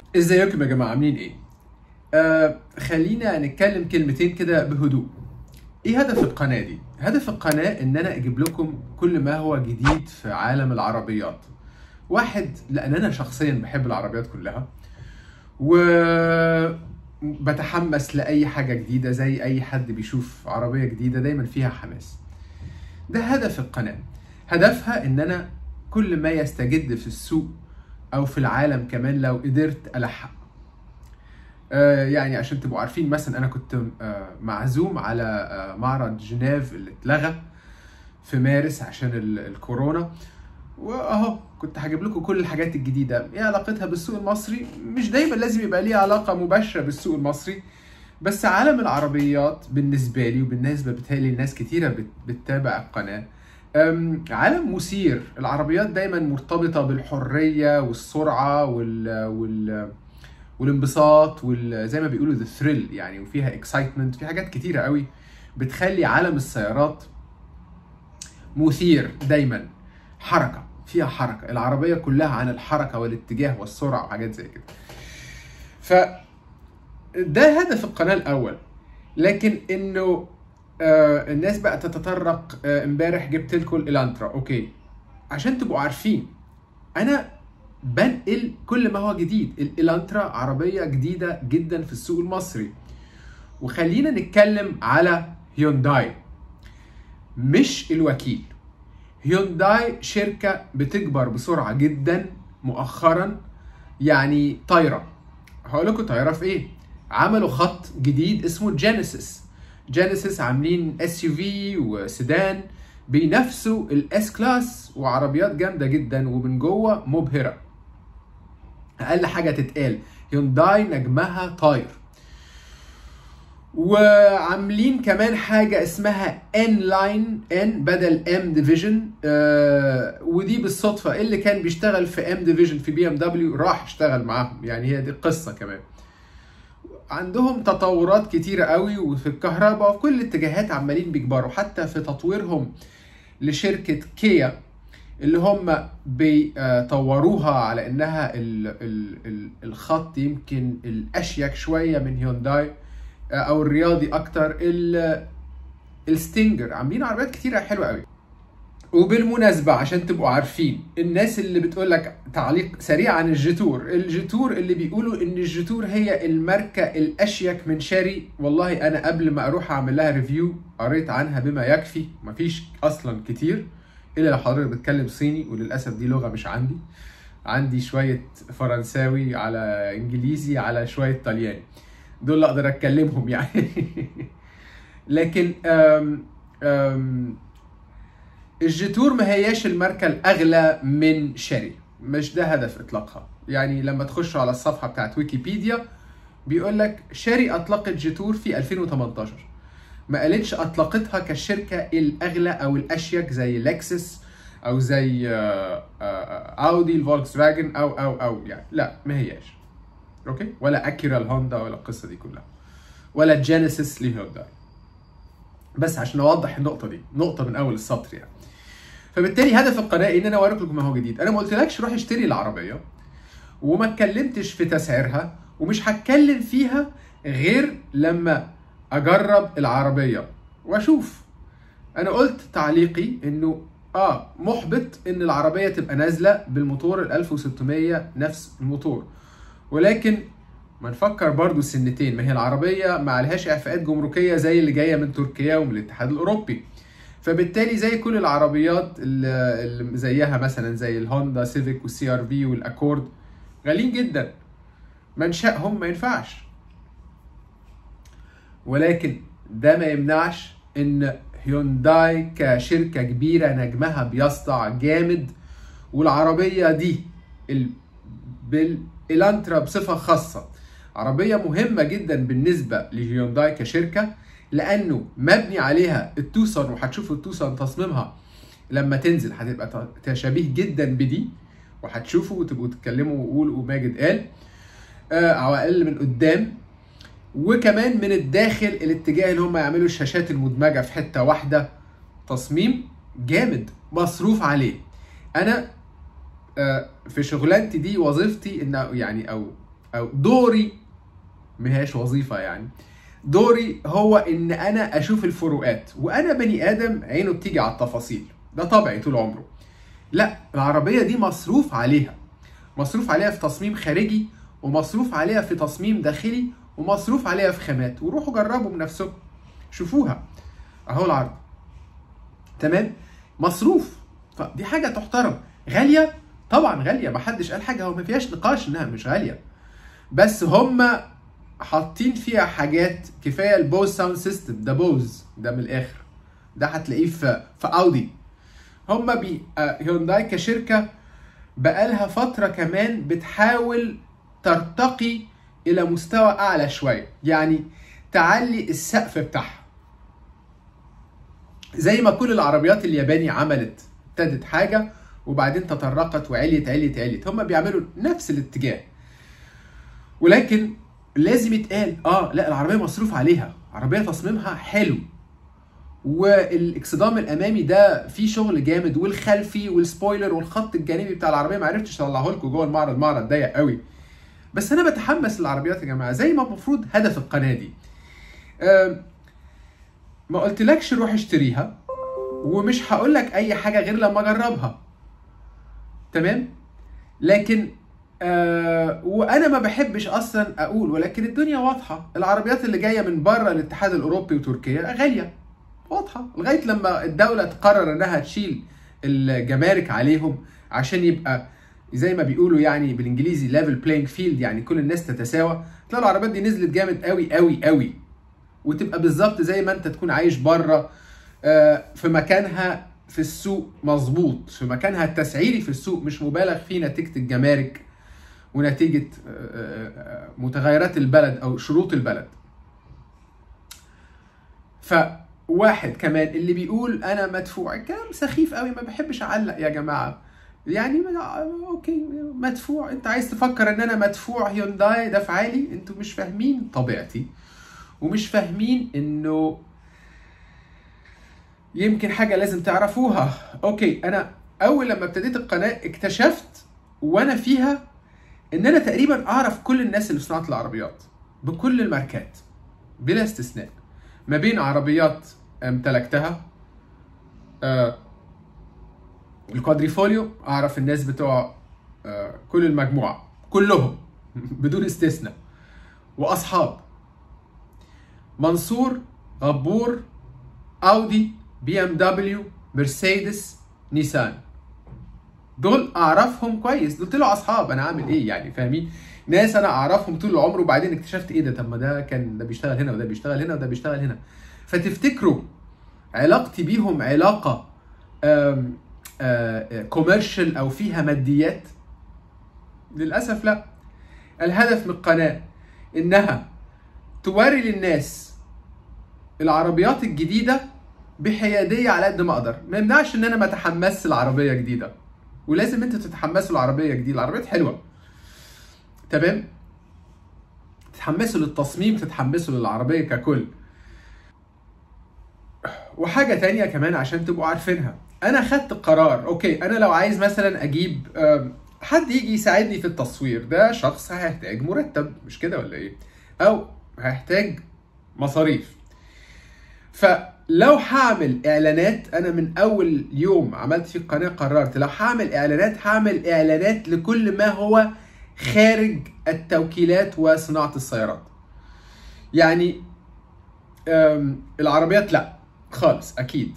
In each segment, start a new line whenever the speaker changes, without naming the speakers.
ازيكم يا جماعة عاملين ايه؟ خلينا نتكلم كلمتين كده بهدوء. ايه هدف القناة دي؟ هدف القناة ان انا اجيب لكم كل ما هو جديد في عالم العربيات. واحد، لان انا شخصيا بحب العربيات كلها و بتحمس لأي حاجة جديدة، زي أي حد بيشوف عربية جديدة دايما فيها حماس. ده هدف القناة. هدفها ان انا كل ما يستجد في السوق او في العالم كمان لو قدرت ألحق. يعني عشان تبقوا عارفين، مثلا انا كنت معزوم على معرض جنيف اللي اتلغى في مارس عشان الكورونا، واهو كنت هجيب لكم كل الحاجات الجديده. ايه علاقتها بالسوق المصري؟ مش دايما لازم يبقى ليها علاقه مباشره بالسوق المصري، بس عالم العربيات بالنسبه لي وبالنسبه بتهيألي لناس كتيره بتتابع القناه عالم مثير. العربيات دايما مرتبطه بالحريه والسرعه والانبساط زي ما بيقولوا ذا ثريل يعني، وفيها اكسايتمنت، في حاجات كتيره قوي بتخلي عالم السيارات مثير دايما. حركه، فيها حركه، العربيه كلها عن الحركه والاتجاه والسرعه وحاجات زي كده. ده هدف القناه الاول. لكن انه الناس بقى تتطرق. امبارح جبت لكم الانترا. اوكي، عشان تبقوا عارفين انا بنقل كل ما هو جديد. الانترا عربية جديدة جدا في السوق المصري. وخلينا نتكلم على هيونداي مش الوكيل. هيونداي شركة بتكبر بسرعة جدا مؤخرا، يعني طايرة. هقول لكم طايرة في ايه. عملوا خط جديد اسمه جينيسيس. جينيسيس عاملين اس يو في وسيدان بينافسوا الاس كلاس، وعربيات جامدة جدا ومن جوه مبهرة. اقل حاجه تتقال هيونداي نجمها طاير. وعاملين كمان حاجه اسمها ان لاين، ان بدل ام ديفيجن. ودي بالصدفه اللي كان بيشتغل في ام ديفيجن في بي ام دبليو راح اشتغل معاهم، يعني هي دي القصه. كمان عندهم تطورات كتيره قوي، وفي الكهرباء وفي كل الاتجاهات عمالين بيكبروا، حتى في تطويرهم لشركه كيا اللي هم بيطوروها على انها الخط يمكن الاشيك شويه من هيونداي، او الرياضي اكتر. الستينجر عاملين عربيات كتيره حلوه قوي. وبالمناسبه عشان تبقوا عارفين، الناس اللي بتقول لك تعليق سريع عن الجيتور اللي بيقولوا ان الجيتور هي الماركه الاشيك من شاري، والله انا قبل ما اروح اعمل لها ريفيو قريت عنها بما يكفي. مفيش اصلا كتير الا لو حضرتك بتتكلم صيني، وللاسف دي لغه مش عندي شويه فرنساوي على انجليزي على شويه طلياني، دول اللي اقدر اتكلمهم يعني. لكن الجيتور ما هياش الماركه الاغلى من شاري، مش ده هدف اطلاقها. يعني لما تخشوا على الصفحه بتاعت ويكيبيديا بيقول لك شاري اطلقت جيتور في 2018، ما قالتش اطلقتها كالشركه الاغلى او الاشيك زي لكسس او زي اودي الفولكس فاجن او يعني، لا ما هياش. اوكي، ولا اكيرا الهوندا ولا القصه دي كلها، ولا جينيسيس لهيونداي. بس عشان اوضح النقطه دي، نقطه من اول السطر يعني. فبالتالي هدف القناه ان انا اوريك لكم ما هو جديد. انا ما قلتلكش روح اشتري العربيه، وما اتكلمتش في تسعيرها، ومش هتكلم فيها غير لما اجرب العربيه واشوف. انا قلت تعليقي انه محبط ان العربيه تبقى نازله بالموتور ال 1600 نفس الموتور، ولكن ما نفكر برضو سنتين. ما هي العربيه ما عليهاش اعفاءات جمركيه زي اللي جايه من تركيا ومن الاتحاد الاوروبي، فبالتالي زي كل العربيات اللي زيها، مثلا زي الهوندا سيفيك والسي ار في والاكورد، غاليين جدا، منشأهم ما ينفعش. ولكن ده ما يمنعش ان هيونداي كشركة كبيرة نجمها بيسطع جامد. والعربية دي الانترا بصفة خاصة عربية مهمة جدا بالنسبة لهيونداي كشركة، لانه مبني عليها التوسان. وهتشوفوا التوسان تصميمها لما تنزل هتبقى شبيه جدا بدي، وهتشوفوا وتبقوا تتكلموا وقولوا ماجد قال او اقل من قدام. وكمان من الداخل الاتجاه اللي هم يعملوا الشاشات المدمجه في حته واحده، تصميم جامد مصروف عليه. انا في شغلانتي دي وظيفتي ان يعني او او دوري، ما هياش وظيفه يعني، دوري هو ان انا اشوف الفروقات، وانا بني ادم عينه بتيجي على التفاصيل، ده طبعي طول عمره. لا، العربيه دي مصروف عليها، مصروف عليها في تصميم خارجي، ومصروف عليها في تصميم داخلي، ومصروف عليها في خامات، وروحوا جربوا بنفسكم شوفوها اهو العرض. تمام، مصروف، فدي حاجه تحترم. غاليه طبعا، غاليه، محدش قال حاجه، هو ما فيهاش نقاش انها مش غاليه، بس هم حاطين فيها حاجات كفايه. البوز ساوند سيستم ده، بوز ده من الاخر، ده هتلاقيه في اودي. هم هيونداي كشركه بقالها فتره كمان بتحاول ترتقي الى مستوى اعلى شويه، يعني تعلي السقف بتاعها، زي ما كل العربيات الياباني عملت، ابتدت حاجه وبعدين تطرقت وعليت عليت عليت، هم بيعملوا نفس الاتجاه. ولكن لازم يتقال لا، العربيه مصروف عليها، عربيه تصميمها حلو، والاكسدام الامامي ده فيه شغل جامد، والخلفي والسبويلر والخط الجانبي بتاع العربيه ما عرفتش اطلعه لكم جوه المعرض، المعرض ضيق قوي. بس انا بتحمس للعربيات يا جماعه، زي ما المفروض هدف القناه دي. ما قلتلكش روح اشتريها، ومش هقول لك اي حاجه غير لما اجربها، تمام؟ لكن وانا ما بحبش اصلا اقول، ولكن الدنيا واضحه، العربيات اللي جايه من بره الاتحاد الاوروبي وتركيا غاليه، واضحه، لغايه لما الدوله تقرر انها تشيل الجمارك عليهم عشان يبقى زي ما بيقولوا يعني بالانجليزي ليفل بلاينج فيلد، يعني كل الناس تتساوى. تلاقي العربيات دي نزلت جامد قوي قوي قوي، وتبقى بالظبط زي ما انت تكون عايش بره، في مكانها في السوق مظبوط، في مكانها التسعيري في السوق مش مبالغ فيه نتيجه الجمارك ونتيجه متغيرات البلد او شروط البلد. فواحد كمان اللي بيقول انا مدفوع، كلام سخيف قوي، ما بحبش اعلق يا جماعه، يعني اوكي مدفوع، انت عايز تفكر ان انا مدفوع هيونداي دفع لي؟ انتوا مش فاهمين طبيعتي، ومش فاهمين انه يمكن حاجه لازم تعرفوها. اوكي، انا اول لما ابتديت القناه اكتشفت وانا فيها ان انا تقريبا اعرف كل الناس اللي في صناعه العربيات بكل الماركات بلا استثناء، ما بين عربيات امتلكتها، الكوادريفوليو اعرف الناس بتوع كل المجموعه كلهم بدون استثناء، واصحاب منصور، غبور، اودي، بي ام دبليو، مرسيدس، نيسان، دول اعرفهم كويس، دول طلعوا اصحاب، انا اعمل ايه يعني؟ فاهمين؟ ناس انا اعرفهم طول العمر، وبعدين اكتشفت ايه ده، طب ما ده كان ده بيشتغل هنا وده بيشتغل هنا وده بيشتغل هنا. فتفتكروا علاقتي بيهم علاقه كوميرشال او فيها ماديات؟ للاسف لا. الهدف من القناه انها توري للناس العربيات الجديده بحياديه على قد ما اقدر، ما يمنعش ان انا ما اتحمسش لعربيه جديده، ولازم انتوا تتحمسوا لعربيه جديده، العربيات حلوه، تمام؟ تتحمسوا للتصميم، تتحمسوا للعربيه ككل. وحاجه تانية كمان عشان تبقوا عارفينها، انا خدت قرار، اوكي انا لو عايز مثلا اجيب حد يجي يساعدني في التصوير، ده شخص هيحتاج مرتب، مش كده ولا ايه؟ او هيحتاج مصاريف. فلو هعمل اعلانات، انا من اول يوم عملت في القناه قررت لو هعمل اعلانات، هعمل اعلانات لكل ما هو خارج التوكيلات وصناعه السيارات. يعني العربيات لا خالص اكيد.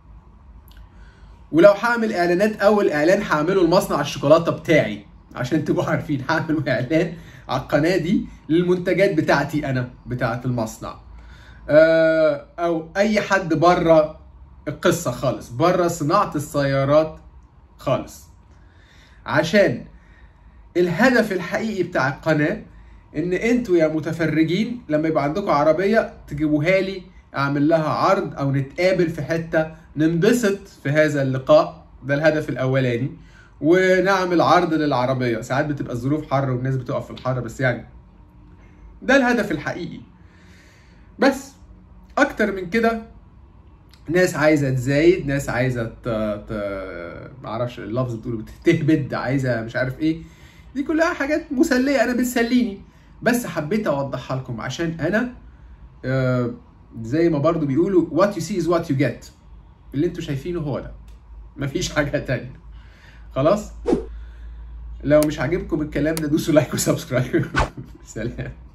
ولو هعمل اعلانات، اول اعلان هعمله لمصنع الشوكولاته بتاعي، عشان تبقوا عارفين هعمل اعلان على القناه دي للمنتجات بتاعتي انا، بتاعه المصنع، او اي حد بره القصه خالص، بره صناعه السيارات خالص. عشان الهدف الحقيقي بتاع القناه ان انتوا يا متفرجين لما يبقى عندكم عربيه تجيبوها لي، اعمل لها عرض او نتقابل في حته ننبسط في هذا اللقاء، ده الهدف الاولاني، ونعمل عرض للعربيه. ساعات بتبقى الظروف حر والناس بتقف في الحر، بس يعني ده الهدف الحقيقي. بس اكتر من كده ناس عايزه تزايد، ناس عايزه معرفش اللفظ بتقوله، تهبد، عايزه مش عارف ايه، دي كلها حاجات مسليه، انا بتسليني، بس حبيت اوضحها لكم عشان انا زي ما برضو بيقولوا what you see is what you get. اللي انتوا شايفينه هو ده، مفيش حاجه تانية. خلاص، لو مش عاجبكم الكلام ده دوسوا لايك وسبسكرايب. سلام.